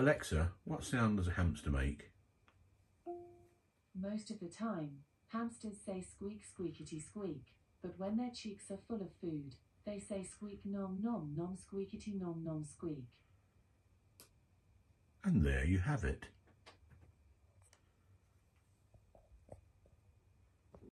Alexa, what sound does a hamster make? Most of the time, hamsters say squeak squeakity squeak, but when their cheeks are full of food, they say squeak nom nom nom squeakity nom nom squeak. And there you have it.